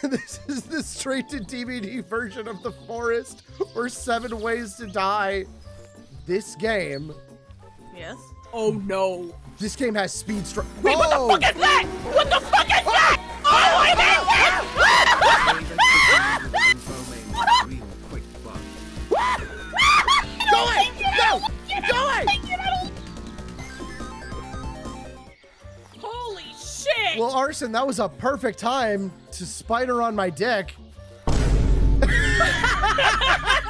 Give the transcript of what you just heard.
This is the straight-to-DVD version of The Forest, or 7 Ways to Die. This game... Yes? Oh, no. This game has speed strike. Wait, what the fuck is that? What the fuck is that? Oh, I hate that! Go away! Go! Go away! Holy shit! Well, Arson, that was a perfect time to spider on my dick.